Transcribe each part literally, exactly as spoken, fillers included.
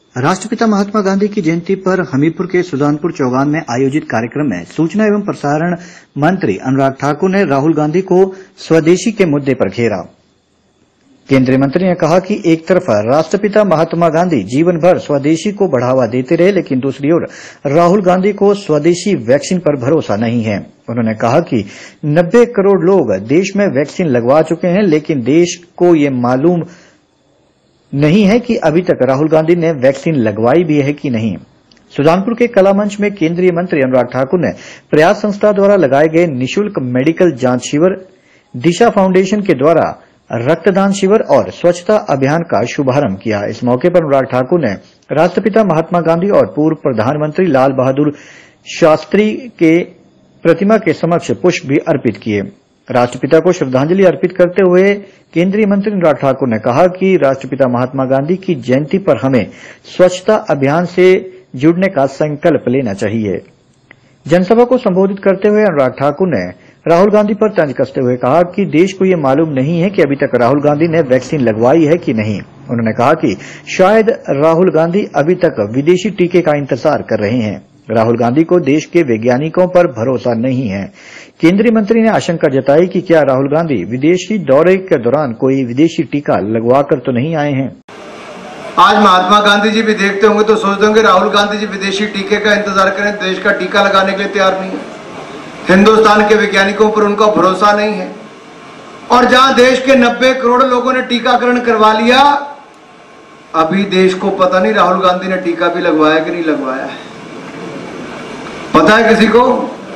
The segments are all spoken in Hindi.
राष्ट्रपिता महात्मा गांधी की जयंती पर हमीरपुर के सुजानपुर चौगान में आयोजित कार्यक्रम में सूचना एवं प्रसारण मंत्री अनुराग ठाकुर ने राहुल गांधी को स्वदेशी के मुद्दे पर घेरा। केंद्रीय मंत्री ने कहा कि एक तरफ राष्ट्रपिता महात्मा गांधी जीवन भर स्वदेशी को बढ़ावा देते रहे, लेकिन दूसरी ओर राहुल गांधी को स्वदेशी वैक्सीन पर भरोसा नहीं है। उन्होंने कहा कि नब्बे करोड़ लोग देश में वैक्सीन लगवा चुके हैं, लेकिन देश को ये मालूम नहीं है कि अभी तक राहुल गांधी ने वैक्सीन लगवाई भी है कि नहीं। सुजानपुर के कला मंच में केंद्रीय मंत्री अनुराग ठाकुर ने प्रयास संस्था द्वारा लगाए गए निःशुल्क मेडिकल जांच शिविर, दिशा फाउंडेशन के द्वारा रक्तदान शिविर और स्वच्छता अभियान का शुभारंभ किया। इस मौके पर अनुराग ठाकुर ने राष्ट्रपिता महात्मा गांधी और पूर्व प्रधानमंत्री लाल बहादुर शास्त्री के प्रतिमा के समक्ष पुष्प भी अर्पित किए। राष्ट्रपिता को श्रद्धांजलि अर्पित करते हुए केंद्रीय मंत्री अनुराग ठाकुर ने कहा कि राष्ट्रपिता महात्मा गांधी की जयंती पर हमें स्वच्छता अभियान से जुड़ने का संकल्प लेना चाहिए। जनसभा को संबोधित करते हुए अनुराग ठाकुर ने राहुल गांधी पर तंज कसते हुए कहा कि देश को ये मालूम नहीं है कि अभी तक राहुल गांधी ने वैक्सीन लगवाई है कि नहीं। उन्होंने कहा कि शायद राहुल गांधी अभी तक विदेशी टीके का इंतजार कर रहे हैं। राहुल गांधी को देश के वैज्ञानिकों पर भरोसा नहीं है। केंद्रीय मंत्री ने आशंका जताई कि क्या राहुल गांधी विदेशी दौरे के दौरान कोई विदेशी टीका लगवाकर तो नहीं आए हैं। आज महात्मा गांधी जी भी देखते होंगे तो सोचते होंगे राहुल गांधी जी विदेशी टीके का इंतजार करें, देश का टीका लगाने के लिए तैयार नहीं है। हिंदुस्तान के वैज्ञानिकों पर उनका भरोसा नहीं है। और जहां देश के नब्बे करोड़ लोगों ने टीकाकरण करवा लिया, अभी देश को पता नहीं राहुल गांधी ने टीका भी लगवाया कि नहीं लगवाया है। पता है किसी को?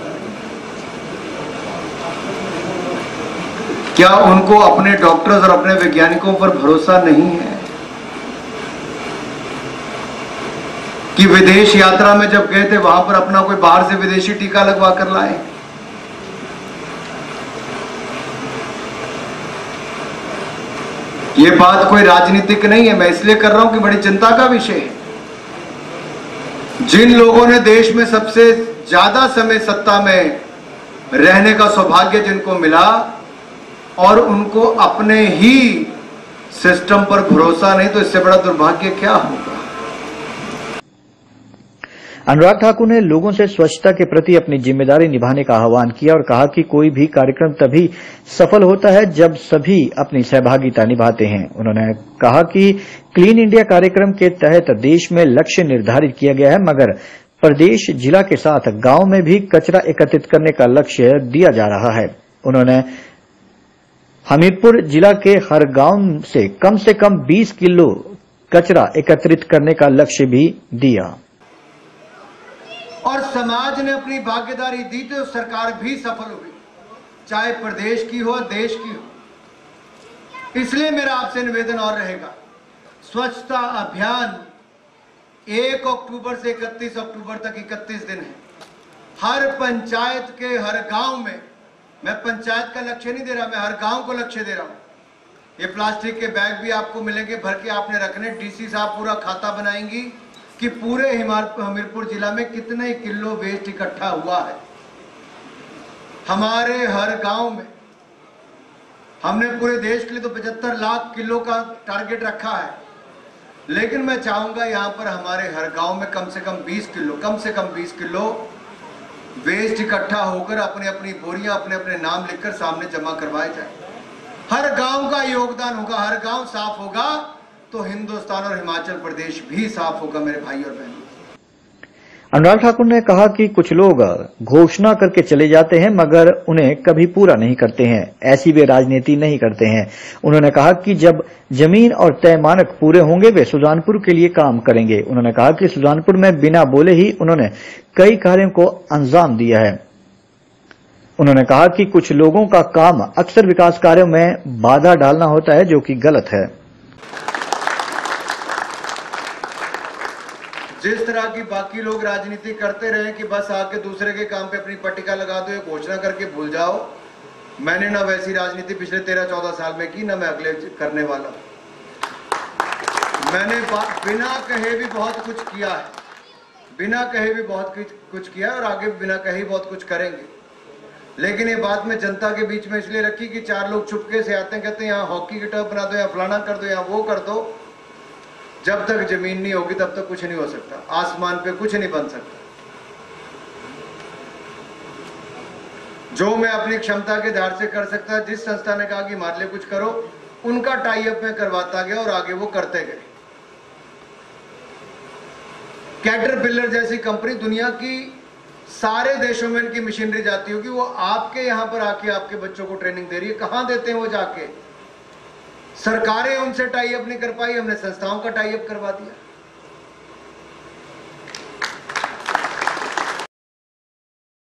क्या उनको अपने डॉक्टर्स और अपने वैज्ञानिकों पर भरोसा नहीं है कि विदेश यात्रा में जब गए थे वहां पर अपना कोई बाहर से विदेशी टीका लगवा कर लाए? ये बात कोई राजनीतिक नहीं है, मैं इसलिए कर रहा हूं कि बड़ी चिंता का विषय है। जिन लोगों ने देश में सबसे ज्यादा समय सत्ता में रहने का सौभाग्य जिनको मिला और उनको अपने ही सिस्टम पर भरोसा नहीं, तो इससे बड़ा दुर्भाग्य क्या होगा। अनुराग ठाकुर ने लोगों से स्वच्छता के प्रति अपनी जिम्मेदारी निभाने का आह्वान किया और कहा कि कोई भी कार्यक्रम तभी सफल होता है जब सभी अपनी सहभागिता निभाते हैं। उन्होंने कहा कि क्लीन इंडिया कार्यक्रम के तहत देश में लक्ष्य निर्धारित किया गया है, मगर प्रदेश जिला के साथ गांव में भी कचरा एकत्रित करने का लक्ष्य दिया जा रहा है। उन्होंने हमीरपुर जिला के हर गांव से कम से कम बीस किलो कचरा एकत्रित करने का लक्ष्य भी दिया। और समाज ने अपनी भागीदारी दी तो सरकार भी सफल हुई, चाहे प्रदेश की हो देश की हो। इसलिए मेरा आपसे निवेदन और रहेगा, स्वच्छता अभियान एक अक्टूबर से इकतीस अक्टूबर तक इकतीस दिन है। हर पंचायत के हर गांव में, मैं पंचायत का लक्ष्य नहीं दे रहा, मैं हर गांव को लक्ष्य दे रहा हूं। ये प्लास्टिक के बैग भी आपको मिलेंगे, भर के आपने रखने। डीसी साहब पूरा खाता बनाएंगी कि पूरे हमीरपुर जिला में कितने किलो वेस्ट इकट्ठा हुआ है। हमारे हर गांव में हमने पूरे देश के लिए तो पचहत्तर लाख किलो का टारगेट रखा है, लेकिन मैं चाहूंगा यहां पर हमारे हर गांव में कम से कम बीस किलो कम से कम बीस किलो वेस्ट इकट्ठा होकर अपने अपनी बोरियां अपने अपने नाम लिखकर सामने जमा करवाए जाए। हर गांव का योगदान होगा, हर गांव साफ होगा तो हिंदुस्तान और हिमाचल प्रदेश भी साफ होगा मेरे भाई और बहनों। अनुराग ठाकुर ने कहा कि कुछ लोग घोषणा करके चले जाते हैं मगर उन्हें कभी पूरा नहीं करते हैं, ऐसी वे राजनीति नहीं करते हैं। उन्होंने कहा कि जब जमीन और तय मानक पूरे होंगे वे सुजानपुर के लिए काम करेंगे। उन्होंने कहा कि सुजानपुर में बिना बोले ही उन्होंने कई कार्यों को अंजाम दिया है। उन्होंने कहा कि कुछ लोगों का काम अक्सर विकास कार्यों में बाधा डालना होता है, जो कि गलत है। जिस तरह की बाकी लोग राजनीति करते रहे कि बस आके दूसरे के काम पे अपनी पट्टिका लगा दो, घोषणा करके भूल जाओ, मैंने ना वैसी राजनीति पिछले तेरह चौदह साल में की, ना मैं अगले करने वाला। मैंने बिना कहे भी बहुत कुछ किया है, बिना कहे भी बहुत कुछ किया है और आगे बिना कहे बहुत कुछ करेंगे। लेकिन ये बात मैं जनता के बीच में इसलिए रखी कि चार लोग चुपके से आते हैं, कहते हैं यहाँ हॉकी की टर्फ बना दो, यहाँ फलाना कर दो, यहाँ वो कर दो। जब तक जमीन नहीं होगी तब तक कुछ नहीं हो सकता, आसमान पे कुछ नहीं बन सकता। जो मैं अपनी क्षमता के आधार से कर सकता, जिस संस्था ने कहा कि हमारे लिए कुछ करो, उनका टाई अप में करवाता गया और आगे वो करते गए। कैटरपिलर जैसी कंपनी, दुनिया की सारे देशों में इनकी मशीनरी जाती होगी, वो आपके यहां पर आके आपके बच्चों को ट्रेनिंग दे रही है। कहां देते हैं वो जाके? सरकारें उनसे टाई अप नहीं कर पाई, हमने संस्थाओं का टाई अप करवा दिया।